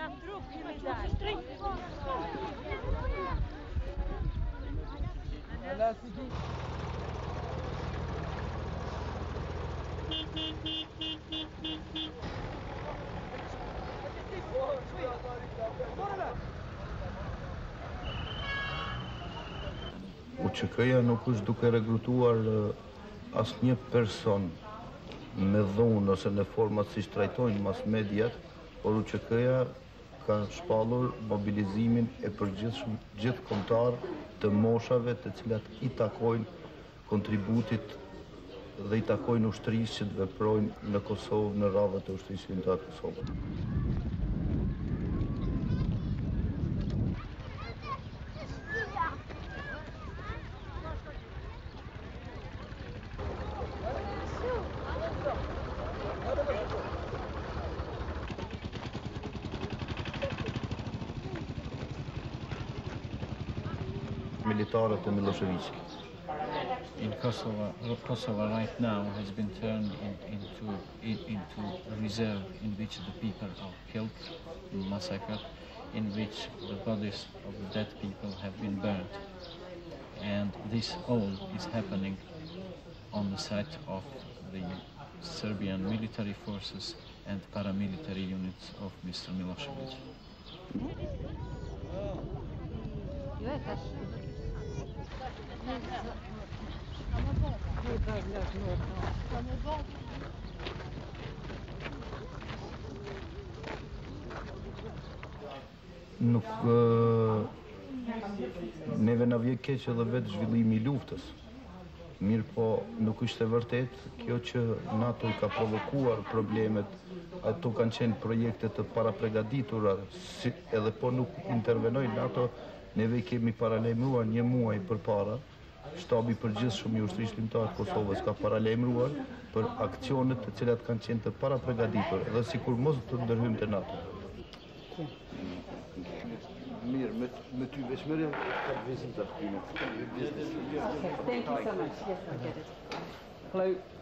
UÇK-ja nuk është duke rekrutuar asnjë person me dhunë ose në format si trajtojnë mas mediat, por UÇK-ja ka shpallur mobilizimin e përgjithshëm gjithkombëtar të moshave të cilat i takojnë kontributit dhe i takojnë ushtrisë që të veprojnë në Kosovë në radhët e ushtrisë kombëtare të Kosovës. Militarët e Miloševićit. In Kosovo right now has been turned into a reserve in which the people are killed, massacred, in which the bodies of the dead people have been burned. And this all is happening on the side of the Serbian military forces and paramilitary units of Mr. Milošević. Nuk neve na vjen keq edhe vetë zhvillimi I luftës. Mirë po nuk është e vërtet kjo që NATO I ka provokuar problemet, ato kanë qenë projekte të parapregaditura, edhe po nuk intervenoi NATO, neve kemi paralajmëruar një muaj përpara. Shtabi I përgjithshëm I ushtrisë kombëtare të Kosovës ka paralajmëruar për aksionet të cilat kanë qenë të parapregaditura dhe sikur mos të ndërhyjmë te NATO. Mirë, me ty veçmëria ka vizim të shpinë. Thank you so much. Yes, I get it. Hello.